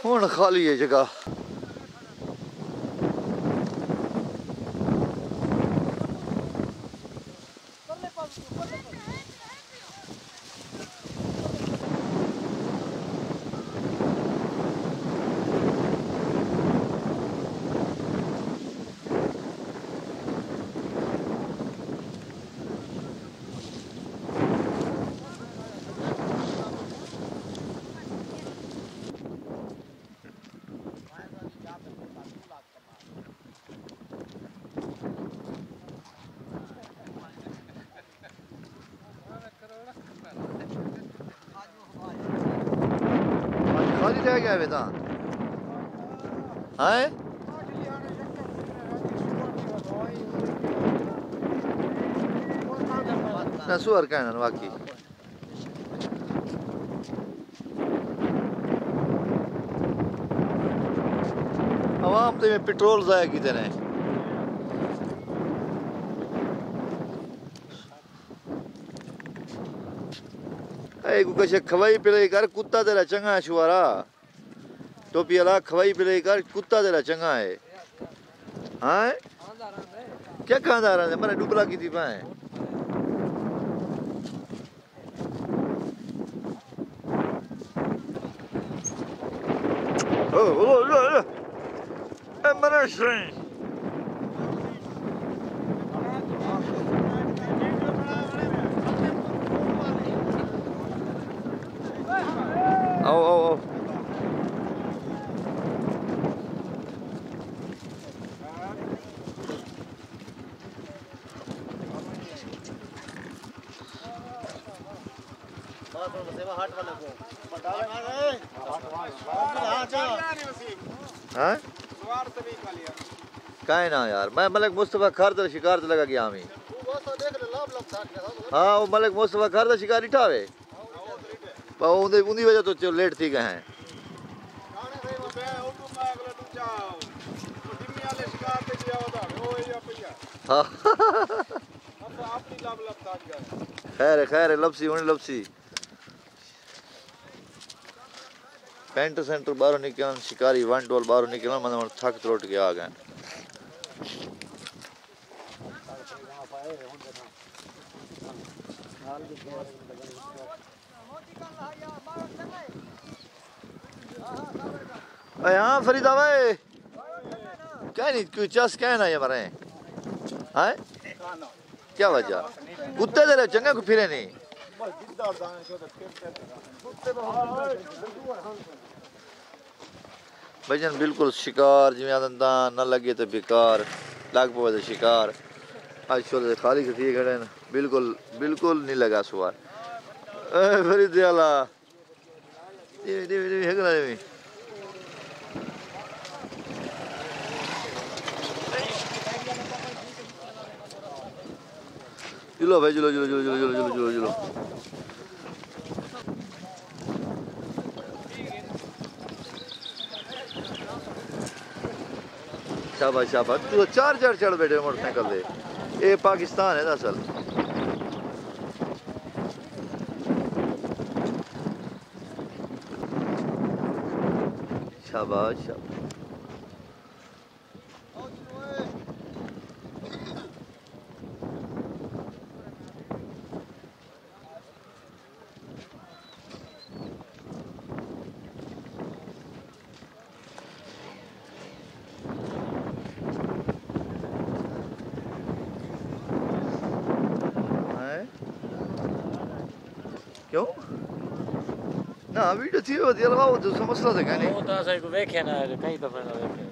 हुण खाली है जगह। खाली रह गया बेटा है ना सुअर कहना वाकई आवाम तो में पेट्रोल जाया की ने कुछ खवाई पिलाई कर कुत्ता तेरा चंगा है शुआरा टोपी वाला खवाई पिलाई कर कुत्ता तेरा चंगा है हाँ क्या खानदार है मैंने डुबला की थी पाए आओ आओ आओ हाँ काहे ना यार मैं मलिक मुस्तफा खार तो शिकार तो लगा गया हमें हाँ वो मलिक मुस्तफा खार तो शिकार इठावे उन्हीं वजह तो लेट थी गए हैं खैर खैर लपसी होनी लपसी पेंट सेंटर बाहर निकल शिकारी वन टोल बाहर निकल मतलब थक त्रोट के आ गए हाँ फरीदा भाई क्या नहीं कोई चस क्या ना ये मरे हैं क्या वजह कुत्ते दे चंगा को फिरे नहीं भजन बिल्कुल शिकार जिम्मे आदंदा न लगे तो बेकार लग पवे तो शिकार आज छोले खाली खती खड़े न बिल्कुल बिल्कुल नहीं लगा सुवार फरीद वाला ये हेगला दे जुलो भाई जुलो जुलो जुलो जुलो जुलो जुलो जुलो शाबाश शाबाश तू चार चढ़ बैठे मोटरसाइकिल दे ये पाकिस्तान है असल शाबाश शाबाश क्यों ना वीडियो थी वो दिया लगाओ तो समझ लो था क्या नहीं वो तो ऐसा ही को देखे ना कहीं तो मैंने देखे